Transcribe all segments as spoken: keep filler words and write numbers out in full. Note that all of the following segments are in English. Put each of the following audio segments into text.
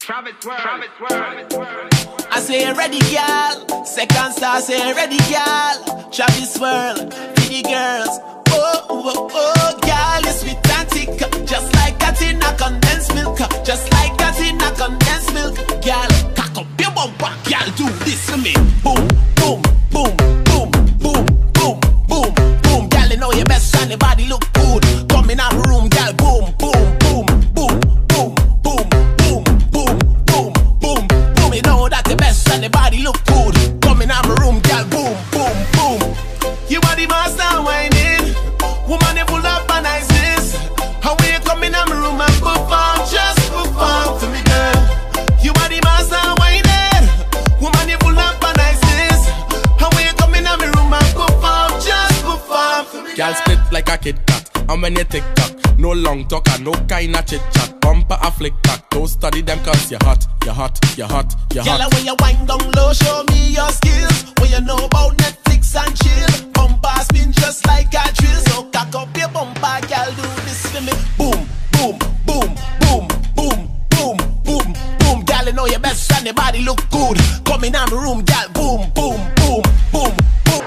Travis World, Travis World. I say ready, girl. Second star say ready, girl. Travis World, for the girls. Oh, oh, oh, girl, you sweet and thick, just like that in a condensed milk, just like that in a condensed milk. Girl, cock up your bumper, girl, do this for me. Boom, boom, boom, boom, boom, boom, boom, boom. Girl, you know your best and your body look good. Come in our room, girl, boom, boom, boom, boom, boom, boom, boom, boom, boom, boom, boom. You know that the best and the body look good. Come in our room, girl, boom, boom, boom. You are the master whining, woman, you pull up and niceness. How will you come in my room and perform, just perform to me, girl. You are the master whining, woman, you pull up and niceness. How will you come in my room and perform, just perform to me, girl. Girl split like a Kit Kat, and when you tick tock, no long talk and no kind of chit chat. Bumper a flick back, don't study them cause you're hot, you're hot, you're hot, you're hot. Girl, when you wind down low, show me your skills. What you know about Netflix and chill. Bumper spin just like a drill. So cock up your bumper, girl, do this for me. Boom, boom, boom, boom, boom, boom, boom, boom. Girl, you know your best and your body look good. Come in my room, girl, boom, boom, boom, boom, boom.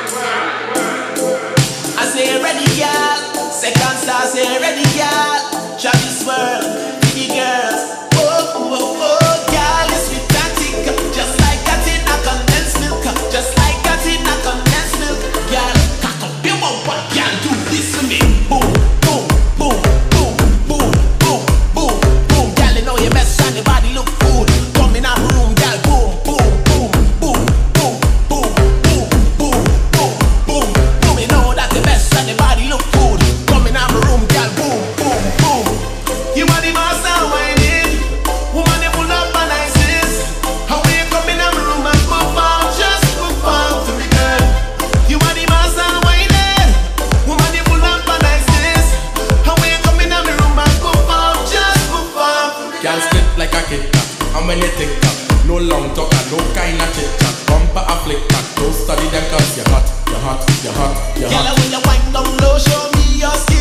I say ready, girl. Second star say ready, girl. Travis World, for the girls. Oh, oh, oh, girl, you sweet and thick, just like that in a condensed milk, just like that in a condensed milk. Girl, cock up your bumper, girl, do this for me. Boom, boom, boom, boom, boom, boom, boom, boom. Girl, you know your best and your body look good. Come in our room, girl, boom, boom, boom, boom, boom, boom, boom, boom, boom, boom, boom. You know that the best and your body look good. Come in our room, girl, boom, boom, boom. You are the master whining, woman, you pull up and niceness. How will you come in my room and perform, just perform to me, girl. You are the master whining, woman, you pull up and niceness. How will you come in my room and perform, just perform to me, Girl split like a Kit Kat, and when you tick tock, no long talk and no kind of chit chat. Bumper a flick back, don't study them cause you're hot, you're hot, you're hot, you're girl, hot. when you wind down low, show me your skin.